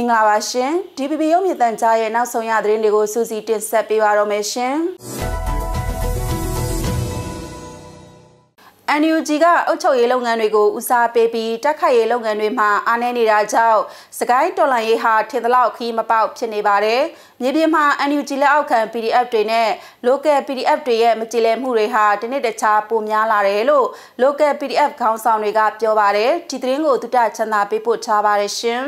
Mingla Bashin, DVB Yomitanjay and now Soya Drindigo Susie Tinsapi Varomation. NUG가 အုပ်ချုပ်ရေးလုပ်ငန်းတွေကိုဦးစားပေးပြီးတက်ခိုက်ရေးလုပ်ငန်းတွေမှာအားနည်းနေတာကြောင့်စကိုင်းတော်လှန်ရေးဟာထင်သလောက်ခီးမပေါက်ဖြစ်နေပါတယ်။မြေပြင်မှာ NUG လက်အောက်ခံ PDF တွေနဲ့ local PDF တွေရဲ့မကြည်လည်မှုတွေဟာတနေ့တခြားပိုများလာတယ်လို့ local PDF ခေါင်းဆောင်တွေကပြောပါတယ်။ဒီသတင်းကိုတုတချမ်းသာပေးပို့ထားပါတယ်ရှင်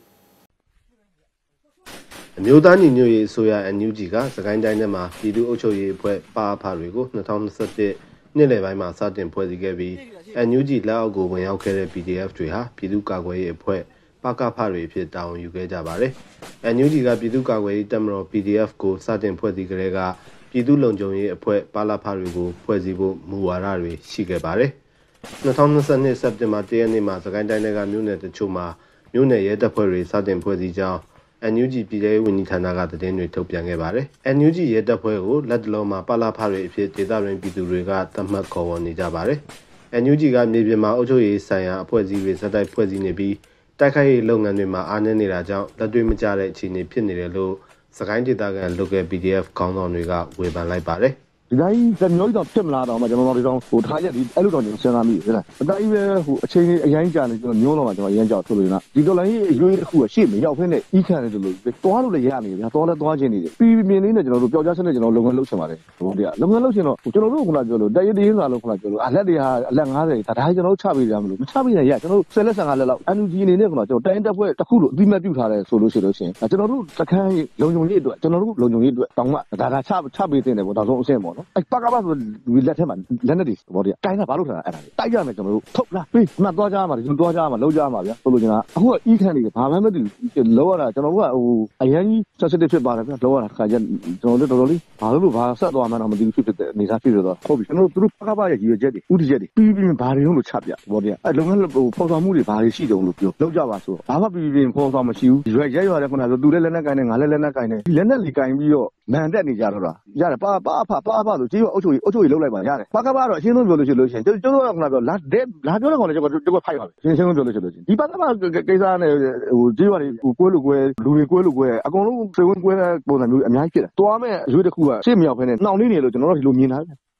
။အမျိုးသားညီညွတ်ရေးအစိုးရ NUG ကစကိုင်းတိုင်းထဲမှာပြည်သူ့အုပ်ချုပ်ရေးအဖွဲ့ပါအဖတွေကို2021နှစ်လယ်ပိုင်းမှာစတင်ဖွဲ့စည်းခဲ့ပြီး NUG လက်အောက်ကိုဝင်ရောက်ခဲ့တဲ့ PDF တွေဟာပြည်သူ့ကာကွယ်ရေးအဖွဲ့ပကဖတွေဖြစ်တာဝန်ယူခဲ့ကြပါတယ်။ NUG ကပြည်သူ့ကာကွယ်ရေးတပ်မတော် PDF ကိုစတင်ဖွဲ့စည်းကြတဲ့ကပြည်သူ့လုံခြုံရေးအဖွဲ့ပလဖတွေကိုဖွဲ့စည်းဖို့မူဝါဒတွေရှိခဲ့ပါတယ်။2022စက်တင်ဘာ1ရက်နေ့မှာစကိုင်းတိုင်းကမြို့နယ်တချို့မှာမြို့နယ်ရဲတပ်ဖွဲ့တွေစတင်ဖွဲ့စည်းကြောင်းNUG ပြည်ထောင်စုဝန်ကြီးဌာနကသတင်းတွေထုတ်ပြန်ခဲ့ပါတယ်။ NUG ရဲတပ်ဖွဲ့ကိုလက်တလုံးမှာပလဖတွေအဖြစ်ဒေသတွင်းပြည်သူတွေကသတ်မှတ်ခေါ်ဝေါ်နေကြပါတယ်။ NUG ကမြေပြင်မှာအုပ်ချုပ်ရေးဆိုင်ရာအဖွဲ့အစည်းတွေစတိုက်ဖွဲ့စည်းနေပြီးတိုက်ခိုက်ရေးလုပ်ငန်းတွေမှာအားနည်းနေတာကြောင့်လက်တွေ့မကျတဲ့အခြေအနေဖြစ်နေတယ်လို့စကိုင်းဒေသခံ local PDF ခေါင်းဆောင်တွေကဝေဖန်လိုက်ပါတယ်ဒီတိုင်းဇမျိုးတော့ဖြစ်မလားတော့မှကျွန်တော်တို့ထားရက်ဒီအဲ့လိုတော့ကျွန်တော်စဉ်းစားမိတယ်လားအတိုင်းပဲအချိန်အရင်ကြာနေကျွန်တော်မျိုးတော့မှကျွန်တော်အရင်ကြောက်ထုတ်လို့ရဒီတော်လိုင်းရေးအရွေးတစ်ခုရှေ့မရောက်ဖင်းနဲ့ဤခံနေတယ်လို့တွားလို့လည်းရနေဗျာတွားလည်းတွားခြင်းနေတယ်ပြီးမြင်လေးနဲ့ကျွန်တော်တို့ပျောက်ကြားစနစ်ကျွန်တော်လုပ်ငန်းလုပ်ချင်ပါတယ်ဘောတရားလုပ်ငန်းလုပ်ချင်တော့ကျွန်တော်တို့ကပြောလို့တရည်စာလုံးခဏပြောလို့အလက်တွေဟာအလက်90ဒါတိုင်းကျွန်တော်တို့ချပေးကြမလို့မချပေးရင်ရကျွန်တော်တို့10လက်15လက်လောက် NUG အနေနဲ့ကျွန်တော်တိုင်းတက်ဖွဲ့တစ်ခုလို့အပြီးမဲ့ပြုထားတယ်ဆိုလို့ရှိရင်ကျွန်တော်တို့တခန်းလုံခြုံရေးအတွက်ကျွန်တော်တို့လုံခြုံရေးအတွက်တောင်းမှဒါချပေးတဲ့ပေါ့ဒါဆုံးအဆင့်ပေါ့နော်ပကပဆိုလက်ထဲမှာလက်နဲ့တွေဘောတရားတိုင်းတာဘာလို့ထားတာအဲ့ဒါတိုက်ရမယ်ကျွန်တော်တို့ထုတ်လားပြီးမှသွားကြမှာကျွန်တော်သွားကြမှာလောက်ကြမှာဗျာဆိုလို့ကျွန်တော်အခုကဤခန့်နေဘာမှမသိဘူးလောရတာကျွန်တော်တို့ကအရင်ကြီး sensitive ဖြစ်ပါတယ်ဗျာလောရတာခါကျကျွန်တော်တို့တော်တော်လေးဘာလို့ဘာဆက်သွားမှန်းတော့မသိဘူးဖြစ်တဲ့အနေစားဖြစ်တော့ဟုတ်ပြီကျွန်တော်တို့သူတို့ပကပရဲ့ရည်ရွယ်ချက်တွေဥတီချက်တွေပြီးဘာတွေလို့ချပြဘောတရားအဲ့လုပ်ငန်းဖော်ဆောင်မှုတွေဘာတွေရှိတုံးလို့ပြောလောက်ကြပါဆိုဘာမှပြီးဖော်ဆောင်မရှိဘူးရွက်ရဲရတယ်ခုနကဆိုသူလည်းလက်နဲ့ကိုင်းနေငါလည်းလက်နဲ့ကိုင်းနေဒီလက်နဲ့လီကိုင်းပြီးတော့မန်တက်နေကြတော့တာရတယ်ပါဆိုကြေးအုပ်ချုပ်ရေးလုပ်လိုက်ပါရတယ်ပကပတော့အရှင်းဆုံးပြောလို့ရှိလို့ရှင်ကျွန်တော်ကခုနပြောလာပြောတဲ့ကောင်လည်းကျွန်တော်ဖိုက်ပါပဲရှင်းဆုံးပြောလို့ရှိလို့ရှင်ဒီပကပကိစ္စနဲ့ကြေးရွာတွေကိုလူတွေကွဲလို့ကွဲအကုန်လုံးစေဝင်ကွဲတဲ့ပုံစံမျိုးအများကြီးဖြစ်တယ်တွားမဲ့အရွေးတစ်ခုကရှေ့မရောက်ဖ ೇನೆ နှောင်နေလို့ကျွန်တော်တို့ဒီလိုမြင်တာ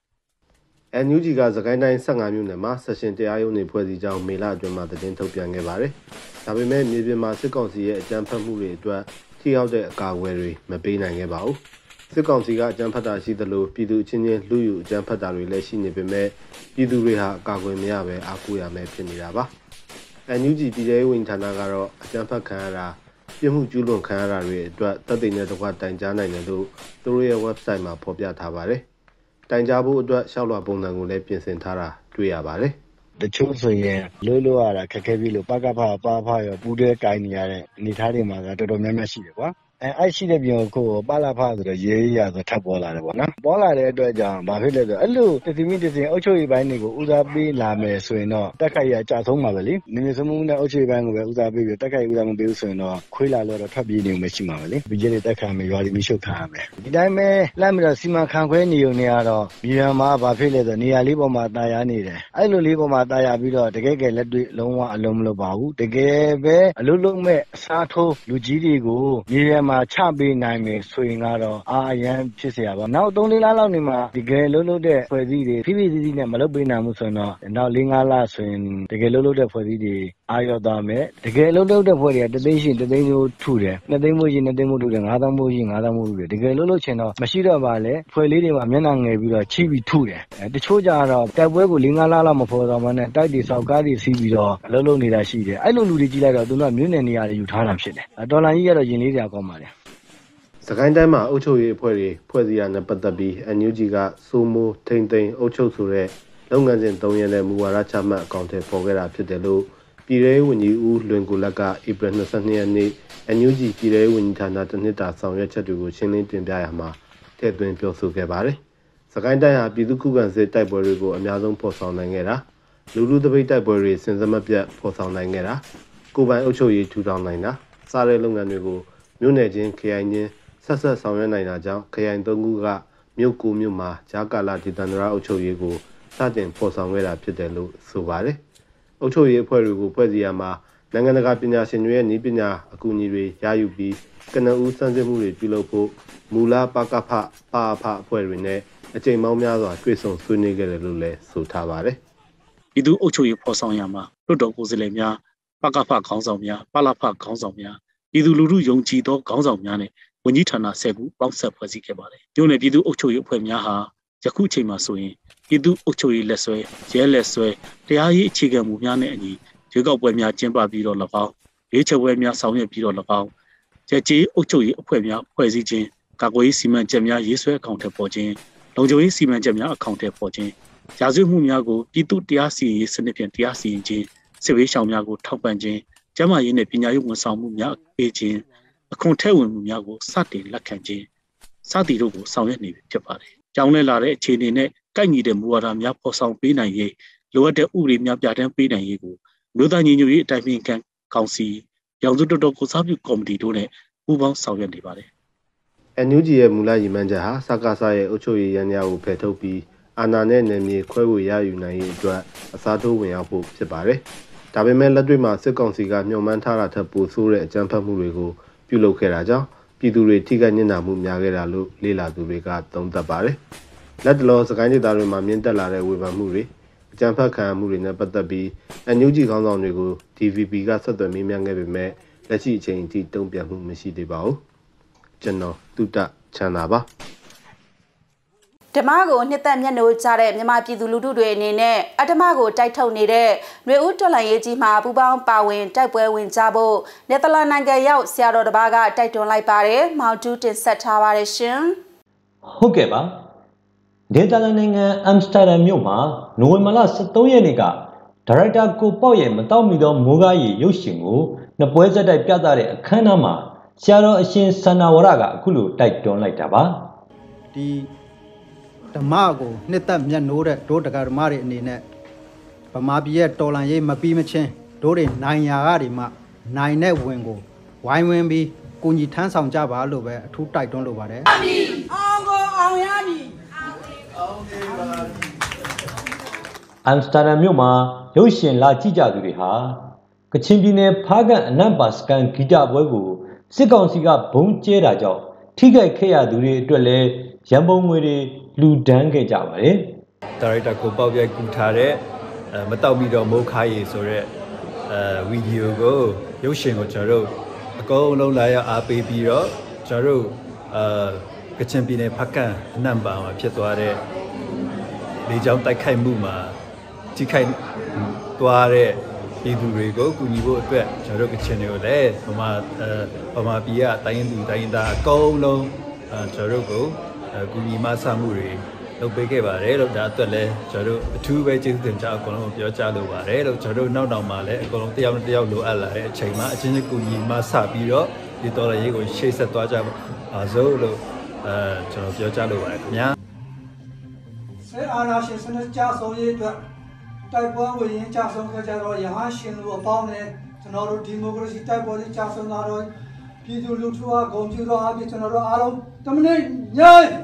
NUG ကစကိုင်းတိုင်း15မြို့နယ်မှာဆက်ရှင်တရားရုံးတွေဖွဲ့စည်းကြောင်းမေလအတွင်းမှာသတင်းထုတ်ပြန်ခဲ့ပါတယ်။ဒါပေမဲ့မြေပြင်မှာစစ်ကောင်စီရဲ့အကြမ်းဖက်မှုတွေအတွက်ထိရောက်တဲ့အကာအကွယ်တွေမပေးနိုင်ခဲ့ပါဘူး။စစ်ကောင်စီကအကြမ်းဖက်တာရှိသလိုပြည်သူချင်းချင်းလူယူအကြမ်းဖက်တာတွေလည်းရှိနေပေမဲ့ပြည်သူတွေဟာအကာအကွယ်မရပဲအားကိုးရမယ်ဖြစ်နေတာပါ။ NUG ပြည်ထောင်စုဝန်ကြီးဌာနကတော့အကြမ်းဖက်ခံရတာပြမှုကျူးလွန်ခံရတာတွေအတွက်တပ်သိမ်းတဲ့တကွတိုင်ကြားနိုင်တယ်လို့သူတို့ရဲ့ website မှာဖော်ပြထားပါတယ်။တိုင်ကြားဖို့အတွက်ရှောက်လွှာပုံစံကိုလည်းပြင်ဆင်ထားတာတွေ့ရပါတယ်။တချို့ဆိုရင်လို့ရတာခက်ခဲပြီလို့ပကဖရောပူးတဲ့ကိုင်းနေရတဲ့အနေထားတွေမှာတော်တော်များများရှိတယ်ကွာ။အဲ့ရှိတဲ့ပြင်ကိုပလာဖဆိုတော့ရေးရဆိုထပ်ပေါ်လာတယ်ပေါ့နော်။ပေါ်လာတဲ့အတွက်ကြောင့်ဘာဖြစ်လဲဆိုအဲ့လိုတစီမိတစီအုပ်ချုပ်ရေးပိုင်းတွေကိုဦးစားပေးလာမယ်ဆိုရင်တော့တက်ခိုက်ရအကြဆုံးပါပဲလေ။နေနေစမှုနဲ့အုပ်ချုပ်ရေးပိုင်းကိုပဲဦးစားပေးပြီးတက်ခိုက်ဦးစားမပေးဘူးဆိုရင်တော့ခွေးလာလို့တော့ထွက်ပြေးနေမှရှိမှာပဲလေ။ဘီဂျေတွေတက်ခံမယ်ရွာတွေမရှို့ခံရမယ်။ဒီတိုင်းပဲလှမ်းပြီးတော့စီမံခန့်ခွဲနေုံနဲ့ကတော့မြန်မာဘာဖြစ်လဲဆိုနေရာလေးပေါ်မှာတာယာနေတယ်။အဲ့လိုလေးပေါ်မှာတာယာပြီးတော့တကယ်လက်တွေ့လုံးဝအလုံးမလုပ်ပါဘူး။တကယ်ပဲအလုံးလုံးမဲ့အစားထိုးလူကြီးတွေကိုမြေပြင်မှာချပေးနိုင်မယ်ဆိုရင်ကတော့အရန်ဖြစ်เสียပါနောက်3-4လလောက်နေမှာတကယ်လုံးလုံးတဲ့ဖွဲ့စည်းတွေဖိဖိစီးစီးနဲ့မလုပ်ပေးနိုင်ဘူးဆိုရင်တော့နောက်4-5လဆိုရင်တကယ်လုံးလုံးတဲ့ဖွဲ့စည်းတွေအာရောသွားမယ်တကယ်လုံးလုံးတဲ့ဖွဲ့တွေကတသိန်းရှိတသိန်းမျိုးထုတယ်2သိန်းမို့ရှိ2သိန်းမို့ထုတယ်5သောင်းမို့ရှိ5သောင်းမို့ထုတယ်တကယ်လုံးလုံးချင်တော့မရှိတော့ပါလေဖွဲ့လေးတွေမှာမျက်နှာငယ်ပြီးတော့ချိပြီးထုတယ်တချို့ကြတော့တိုက်ပွဲကို4-5လလောက်မဖော်ဆောင်မနဲ့တိုက်တွေစောက်ကားတွေစီးပြီးတော့လုံးလုံးနေတာရှိတယ်အဲ့လိုလူတွေကြီးလိုက်တော့သူတို့ကမြို့နယ်နေရာတွေယူထားတာဖြစ်တယ်တော်လိုင်းကြီးကတော့ရင်လေးစရာကောင်းပါလေစကိုင်းတိုင်းမှာအုပ်ချုပ်ရေးအဖွဲ့တွေဖွဲ့စည်းရတဲ့ပတ်သက်ပြီး NUG ကစိုးမိုးထိမ့်သိမ်းအုပ်ချုပ်ဆိုတဲ့လုပ်ငန်းစဉ်3ရက်နဲ့မူဝါဒချမှတ်အကောင့်ထဲပေါ်ခဲ့တာဖြစ်တယ်လို့ပြည်ထောင်စုဝန်ကြီးဦးလွင်ကိုလက်ကဧပြီ22ရက်နေ့ NUG ပြည်ထောင်စုဝန်ကြီးဌာနတနှစ်တာဆောင်ရွက်ချက်တွေကိုရှင်းလင်းတင်ပြရမှာထည့်သွင်းပြောဆိုခဲ့ပါတယ်။စကိုင်းတိုင်းဟာပြည်သူ့ခုခံစစ်တိုက်ပွဲတွေကိုအများဆုံးဖော်ဆောင်နိုင်ခဲ့တာလူတပိတ်တိုက်ပွဲတွေစင်စမပြတ်ဖော်ဆောင်နိုင်ခဲ့တာကိုယ်ပိုင်အုပ်ချုပ်ရေးထူထောင်နိုင်တာစားတဲ့လုပ်ငန်းတွေကိုမြို့နယ်ချင်းခရိုင်ချင်းဆက်ဆောင်ရွက်နိုင်တာကြောင့်ခရိုင်3ခုကမြို့9မြို့မှာဂျာကာလာဒေသန္တရအုပ်ချုပ်ရေးကိုစတင်ဖော်ဆောင်ခဲ့တာဖြစ်တယ်လို့ဆိုပါတယ်။အုပ်ချုပ်ရေးအဖွဲ့တွေကိုဖွဲ့စည်းရမှာနိုင်ငံတကာပညာရှင်တွေရဲ့နည်းပညာအကူအညီတွေရယူပြီးကနဦးစမ်းစစ်မှုတွေပြုလုပ်ဖို့မူလပကဖပါဖအဖွဲ့တွေနဲ့အကြိမ်ပေါင်းများစွာတွေ့ဆုံဆွေးနွေးခဲ့တယ်လို့လည်းဆိုထားပါတယ်။ပြည်သူ့အုပ်ချုပ်ရေးဖော်ဆောင်ရမှာလွှတ်တော်ကိုယ်စားလှယ်များပကဖခေါင်းဆောင်များပလဖခေါင်းဆောင်များပြည်သူလူထုယုံကြည်သောခေါင်းဆောင်များနဲ့ဝန်ကြီးဌာန10ခုပေါင်းဆက်ဖွဲ့စည်းခဲ့ပါတယ်။မြို့နယ်ပြည်သူ့အုပ်ချုပ်ရေးအဖွဲ့များဟာယခုချိန်မှာဆိုရင်ပြည်သူ့အုပ်ချုပ်ရေးလက်ဆွဲရဲလက်ဆွဲတရားရေးအခြေခံမူများနဲ့အညီရွေးကောက်ပွဲများကျင်းပပြီးတော့၎င်းရွေးချယ်ပွဲများဆောင်ရွက်ပြီးတော့၎င်းကြည်ကြီးအုပ်ချုပ်ရေးအဖွဲ့များဖွဲ့စည်းခြင်းကာကွယ်ရေးစီမံချက်များရေးဆွဲအကောင့်ထဲပေါ်ခြင်းလုံခြုံရေးစီမံချက်များအကောင့်ထဲပေါ်ခြင်းရာဇဝတ်မှုများကိုပြည်သူ့တရားစီရင်ရေးစနစ်ဖြင့်တရားစီရင်ခြင်းစစ်ဘေးရှောင်များကိုထောက်ပံ့ခြင်းကျန်းမာရေးနဲ့ပညာရေးဝန်ဆောင်မှုများပေးခြင်းအခွန်ထည့်ဝင်မှုများကိုစတင်လက်ခံခြင်းစသည်တို့ကိုဆောင်ရွက်နေပြီဖြစ်ပါတယ်။ကြောင်းလဲလာတဲ့အခြေအနေနဲ့ကိုက်ညီတဲ့မူဝါဒများဖော်ဆောင်ပေးနိုင်ရေးလိုအပ်တဲ့ဥပဒေများပြဋ္ဌာန်းပေးနိုင်ရေးကိုမြို့သားညီညွတ်ရေးအတိုင်းအမြခံကောင်စီရောင်စုတော်ကိုစားပြုကော်မတီတို့နဲ့ပူးပေါင်းဆောင်ရွက်နေပါတယ်။ NUG ရဲ့မူလရည်မှန်းချက်ဟာစကားစားရဲ့အုပ်ချုပ်ရေးရန်ရာကိုဖယ်ထုတ်ပြီးအာဏာနဲ့နယ်မြေခွဲဝေရယူနိုင်ရေးအတွက်အစားထိုးဝင်ရောက်ဖို့ဖြစ်ပါတယ်။ဒါပေမဲ့လက်တွေ့မှာစစ်ကောင်စီကညှို့မှန်းထားတာထက်ပိုဆိုးတဲ့အကြမ်းဖက်မှုတွေကိုပြုလုပ်ခဲ့တာကြောင့်ပြည်သူတွေထိခိုက်နစ်နာမှုများခဲ့တာလို့လေ့လာသူတွေကသုံးသပ်ပါတယ်။လက်တလောစကိုင်းဒေသတွေမှာမြင့်တက်လာတဲ့ဝေဖန်မှုတွေအကြမ်းဖက်ခံမှုတွေနဲ့ပတ်သက်ပြီး NUG ခေါင်းဆောင်တွေကို DVB ကဆက်သွယ်မေးမြန်းခဲ့ပေမဲ့လက်ရှိအချိန်အထိတုံ့ပြန်မှုမရှိသေးပါဘူး။ကျွန်တော်တုတ္တချမ်းသာပါဓမ္မကိုနှစ်သက်မျက်နှာကြတဲ့မြန်မာပြည်သူလူထုတွေအနေနဲ့အဓမ္မကိုတိုက်ထုတ်နေတဲ့ຫນွေဦးတော်လှန်ရေးကြီးမှာပူးပေါင်းပါဝင်တိုက်ပွဲဝင်ကြဖို့နယ်သာလန်နိုင်ငံရောက်ဆရာတော်တစ်ပါးကတိုက်တွန်းလိုက်ပါတယ်။မောင်တူးတင်ဆက်ထားပါတယ်ရှင်။ဟုတ်ကဲ့ပါ။နယ်သာလန်နိုင်ငံအမ်စတာဒမ်မြို့မှာနိုဝင်ဘာလ23ရက်နေ့ကဒါရိုက်တာကိုပေါက်ရဲ့မတောက်မီသောမိုးကားရီရုပ်ရှင်ကိုနှစ်ပွဲဆက်တိုက်ပြသတဲ့အခမ်းအနားမှာဆရာတော်အရှင်စန္ဒဝရကအခုလိုတိုက်တွန်းလိုက်တာပါ။ဒီဓမ္မကိုနှစ်သက်မျက်နှိုးတဲ့ဒို့တက္ကဓမ္မတွေအနေနဲ့ဗမာပြည်ရဲ့တော်လှန်ရေးမပြီးမချင်းဒို့တွေနိုင်ရာတွေမှနိုင်တဲ့ဝင်ကိုဝိုင်းဝန်းပြီးကိုကြီးထမ်းဆောင်ကြပါလို့ပဲအထူးတိုက်တွန်းလိုပါတယ်အောင်ကိုအောင်ရမည်အောင်ပါအမ်စတာဒမ်မြို့မှာရုပ်ရှင်လာကြည့်ကြသူတွေဟာကချင်ပြည်နယ်ဖားကန့်အနံ့ပါစကန်ဂီတပွဲကိုစစ်ကောင်စီကဘုံကျဲတာကြောင့်ထိခိုက်ခဲ့ရသူတွေအတွက်လည်းရန်ပုံငွေတွေလူဒန်းခဲ့ကြပါတယ်။ဒါရိုက်တာကိုပေါက်ပြကူထားတဲ့မတောက်ပြီးတော့မိုးခါရီဆိုတဲ့ဗီဒီယိုကိုရုပ်ရှင်ကိုကျွန်တော်တို့အကုန်လုံးလာရောက်အားပေးပြီးတော့ကျွန်တော်တို့ကချင်ပြည်နယ်ဖားကန့်အနံ့ပါမှာဖြစ်သွားတဲ့လေကြောင်းတိုက်ခိုက်မှုမှာထိခိုက်သွားတဲ့ပြည်သူတွေကိုကူညီဖို့အတွက်ကျွန်တော်တို့ကချင်တွေကိုလည်းဗမာပြည်ကတိုင်းသူတိုင်းသားအကုန်လုံးကျွန်တော်တို့ကိုကူညီမဆမှုတွေလုပ်ပေးခဲ့ပါတယ်လို့ဒါအတွက်လည်းကျွန်တော်တို့အထူးပဲကျေးဇူးတင်ကြောင်းအကုန်လုံးပြောကြားလိုပါတယ်လို့ကျွန်တော်တို့နောက်မှာလည်းအကုန်လုံးတယောက်နဲ့တယောက်လိုအပ်လာတဲ့အချိန်မှာအချင်းချင်းကူညီမဆပြီးတော့ဒီတော်လှန်ရေးကိုရှေ့ဆက်သွားကြပါစို့လို့ကျွန်တော်ပြောကြားလိုပါတယ်ခင်ဗျာဆေးအာနာရှင်စနစ်ကြဆုံးရေးအတွက်တိုက်ပွဲဝင်ရင်ကြဆုံးခဲ့ကြတော့ရဟန်းရှင်လူအပေါင်းနဲ့ကျွန်တော်တို့ဒီမိုကရေစီတိုက်ပွဲတွေကြဆုံးလာတော့ပြည်သူလူထုအားဂုဏ်ပြုတော်အားဖြင့်ကျွန်တော်တို့အားလုံးတမန်ညိုင်း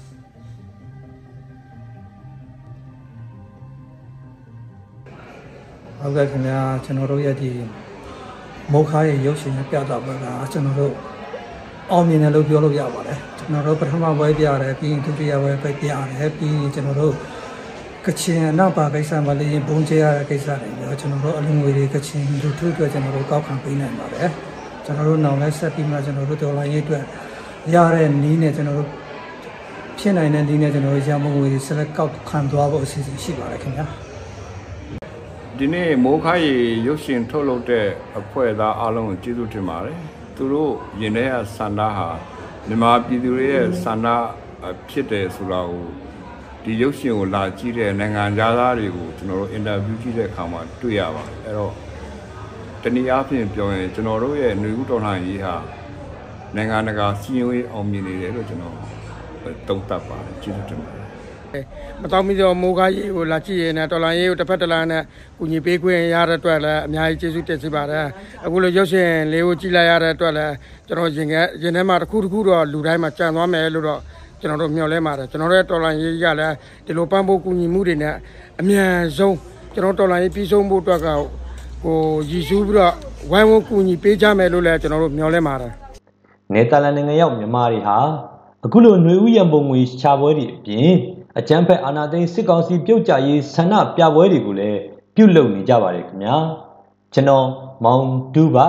ဟုတ်ကဲ့ခင်ဗျာကျွန်တော်တို့ရဲ့ဒီမိုးခါရဲ့ရုပ်ရှင်နဲ့ပြသပွဲကကျွန်တော်တို့အောင်မြင်တယ်လို့ပြောလို့ရပါတယ်ကျွန်တော်တို့ပထမပွဲပြရတယ်ပြီးရင်ဒုတိယပွဲပြရတယ်ပြီးရင်ကျွန်တော်တို့ကချင်အနောက်ပါကိစ္စမှာလည်းဘုံကျရတဲ့ကိစ္စတွေရောကျွန်တော်တို့အလုံးငွေတွေကချင်လူထုအတွက်ကျွန်တော်တို့ကောက်ခံပေးနိုင်ပါတယ်ကျွန်တော်တို့နောက်လည်းဆက်ပြီးမှကျွန်တော်တို့ဒေါ်လာရေးအတွက်ရတဲ့နီးနဲ့ကျွန်တော်တို့ဖြစ်နိုင်တဲ့နီးနဲ့ကျွန်တော်တို့ရမငွေတွေဆက်လက်ကောက်ခံသွားဖို့အစီအစဉ်ရှိပါတယ်ခင်ဗျာဒီနေ့မိုးခါရီရုပ်ရှင်ထုတ်လုပ်တဲ့အဖွဲ့သားအားလုံးကိုကျေးဇူးတင်ပါတယ်သူတို့ယင်တဲ့ဆန္ဒဟာမြန်မာပြည်သူတွေရဲ့ဆန္ဒဖြစ်တယ်ဆိုတာကိုဒီရုပ်ရှင်ကိုလာကြည့်တဲ့နိုင်ငံသားတွေကိုကျွန်တော်တို့အင်တာဗျူးကြည့်တဲ့အခါမှာတွေ့ရပါတယ်အဲ့တော့တနည်းအားဖြင့်ပြောရင်ကျွန်တော်တို့ရဲ့ຫນွေဦးတော်လှန်ရေးဟာနိုင်ငံတကာစီးရင်ရေးအောင်မြင်နေတယ်လို့ကျွန်တော်သုံးသပ်ပါတယ်ကျေးဇူးတင်ပါတယ်မတော်မီတော့မိုးကားရေးကိုလာကြည့်ရင်တော်လိုင်းရေးကိုတစ်ဖက်တစ်လမ်းနဲ့ကူညီပေးခွင့်ရတဲ့အတွက်လည်းအများကြီးကျေးဇူးတင်စီပါတယ်အခုလိုရုပ်ရှင်လေးကိုကြည့်လိုက်ရတဲ့အတွက်လည်းကျွန်တော်ရင်ထဲမှာတစ်ခုတော့လူတိုင်းမှာကြံသွားမယ်လို့တော့ကျွန်တော်တို့မျှော်လင့်ပါတယ်ကျွန်တော်တို့တော်လိုင်းရေးကလည်းဒီလိုပန်းဖို့ကူညီမှုတွေနဲ့အမြန်ဆုံးကျွန်တော်တော်လိုင်းရေးပြီးဆုံးဖို့အတွက်ကကိုရည်စူးပြီးတော့ဝိုင်းဝန်းကူညီပေးကြမယ်လို့လည်းကျွန်တော်တို့မျှော်လင့်ပါတယ်နယ်သာလန်နိုင်ငံရောက်မြန်မာတွေဟာအခုလိုຫນွေဥယျံပုံငွေရှာပွဲတွေအပြင်အကြမ်းဖက်အာဏာသိမ်းစစ်ကောင်စီပြုတ်ကျရေးဆန္ဒပြပွဲတွေကိုလည်းပြုလုပ်နေကြပါတယ်ခင်ဗျာကျွန်တော်မောင်တူပါ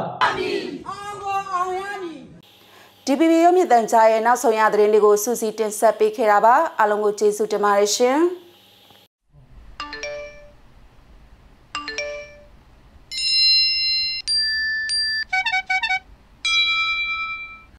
DVB ရုပ်မြင်သံကြားရဲ့နောက်ဆုံးရသတင်းတွေကိုစူးစီးတင်ဆက်ပေးခဲ့တာပါအားလုံးကိုကျေးဇူးတင်ပါတယ်ရှင်